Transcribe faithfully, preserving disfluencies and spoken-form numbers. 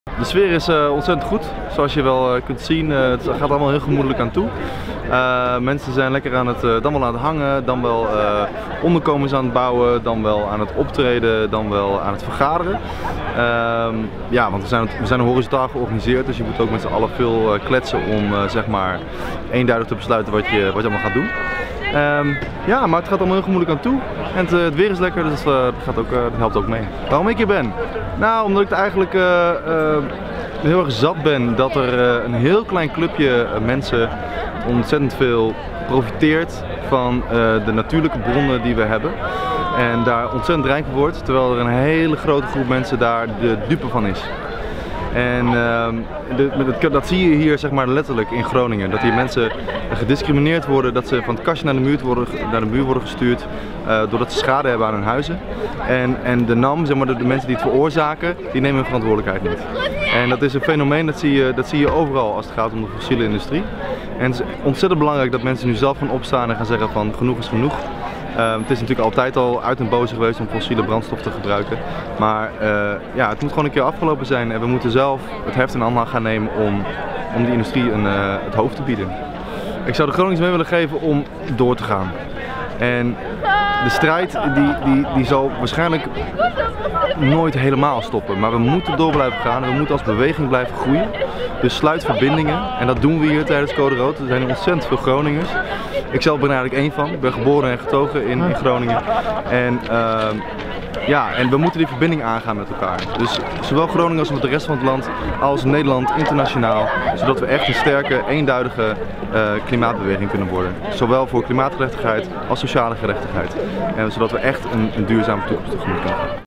De sfeer is uh, ontzettend goed, zoals je wel uh, kunt zien. Uh, het gaat allemaal heel gemoedelijk aan toe. Uh, mensen zijn lekker aan het, uh, dan wel aan het hangen, dan wel uh, onderkomens aan het bouwen, dan wel aan het optreden, dan wel aan het vergaderen. Uh, ja, want we zijn, we zijn horizontaal georganiseerd, dus je moet ook met z'n allen veel uh, kletsen om uh, zeg maar eenduidig te besluiten wat je, wat je allemaal gaat doen. Um, ja, maar het gaat allemaal heel gemoedelijk aan toe. En het, het weer is lekker, dus uh, dat, gaat ook, uh, dat helpt ook mee. Waarom ik hier ben? Nou, omdat ik eigenlijk uh, uh, heel erg zat ben dat er uh, een heel klein clubje uh, mensen ontzettend veel profiteert van uh, de natuurlijke bronnen die we hebben. En daar ontzettend rijk van wordt, terwijl er een hele grote groep mensen daar de dupe van is. En uh, de, dat zie je hier zeg maar letterlijk in Groningen, dat hier mensen gediscrimineerd worden, dat ze van het kastje naar de muur worden, naar de muur worden gestuurd, uh, doordat ze schade hebben aan hun huizen. En, en de N A M, zeg maar de, de mensen die het veroorzaken, die nemen hun verantwoordelijkheid niet. En dat is een fenomeen, dat zie je, dat zie je overal als het gaat om de fossiele industrie. En het is ontzettend belangrijk dat mensen nu zelf gaan opstaan en gaan zeggen van genoeg is genoeg. Uh, het is natuurlijk altijd al uit en boze geweest om fossiele brandstof te gebruiken. Maar uh, ja, het moet gewoon een keer afgelopen zijn en we moeten zelf het heft in handen gaan nemen om, om die industrie een, uh, het hoofd te bieden. Ik zou de Groningers mee willen geven om door te gaan. En de strijd die, die, die zal waarschijnlijk nooit helemaal stoppen, maar we moeten door blijven gaan en we moeten als beweging blijven groeien. Dus sluit verbindingen en dat doen we hier tijdens Code Rood. Er zijn ontzettend veel Groningers. Ik zelf ben er eigenlijk één van. Ik ben geboren en getogen in, in Groningen. En, uh, ja, en we moeten die verbinding aangaan met elkaar. Dus zowel Groningen als met de rest van het land, als Nederland internationaal. Zodat we echt een sterke, eenduidige uh, klimaatbeweging kunnen worden. Zowel voor klimaatgerechtigheid als sociale gerechtigheid. En zodat we echt een, een duurzame toekomst tegemoet kunnen gaan.